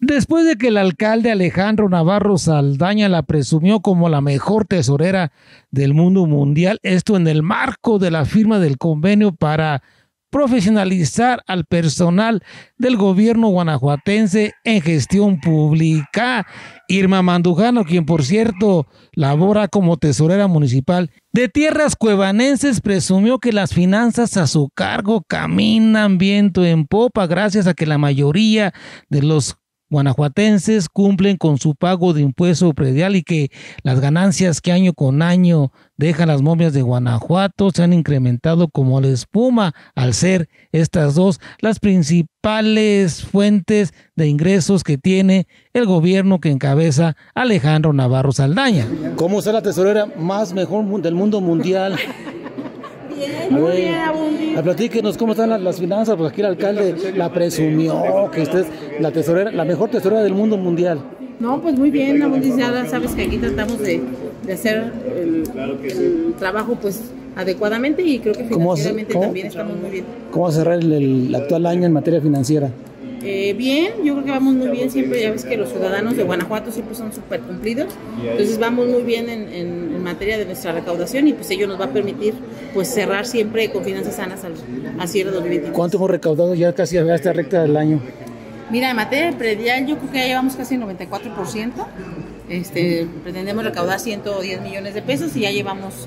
Después de que el alcalde Alejandro Navarro Saldaña la presumió como la mejor tesorera del mundo mundial, esto en el marco de la firma del convenio para profesionalizar al personal del gobierno guanajuatense en gestión pública. Irma Mandujano, quien por cierto labora como tesorera municipal de tierras cuevanenses, presumió que las finanzas a su cargo caminan viento en popa gracias a que la mayoría de los guanajuatenses cumplen con su pago de impuesto predial y que las ganancias que año con año dejan las momias de Guanajuato se han incrementado como la espuma, al ser estas dos las principales fuentes de ingresos que tiene el gobierno que encabeza Alejandro Navarro Saldaña. ¿Cómo ser la tesorera más mejor del mundo mundial? Muy bien. Platíquenos cómo están las finanzas, porque aquí el alcalde la presumió que usted es la tesorera, la mejor tesorera del mundo mundial. No, pues muy bien, abundiciada. Sabes que aquí tratamos de hacer el trabajo pues adecuadamente y creo que financieramente también estamos muy bien. ¿Cómo va a cerrar el actual año en materia financiera? Bien, yo creo que vamos muy bien siempre. Ya ves que los ciudadanos de Guanajuato siempre son súper cumplidos, entonces vamos muy bien en materia de nuestra recaudación y pues ello nos va a permitir pues cerrar siempre con finanzas sanas al cierre de 2023. ¿Cuánto hemos recaudado ya casi a esta recta del año? Mira, en materia de predial yo creo que ya llevamos casi el 94%. Pretendemos recaudar 110 millones de pesos y ya llevamos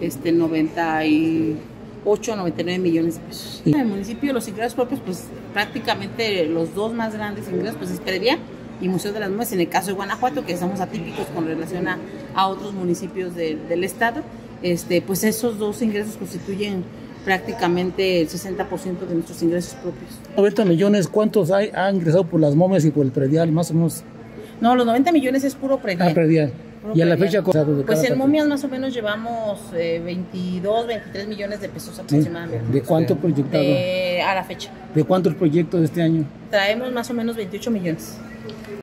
98, 99 millones de pesos. En el municipio los ingresos propios, pues prácticamente los dos más grandes ingresos pues es predial y Museo de las Momias, en el caso de Guanajuato, que somos atípicos con relación a otros municipios del estado, pues esos dos ingresos constituyen prácticamente el 60% de nuestros ingresos propios. 90 millones, ¿cuántos ha ingresado por las momias y por el predial, más o menos? No, los 90 millones es puro predial. Predial. ¿Y a la fecha? Pues en momias más o menos llevamos 22, 23 millones de pesos aproximadamente. ¿De cuánto proyectado? A la fecha. ¿De cuánto el proyecto de este año? Traemos más o menos 28 millones.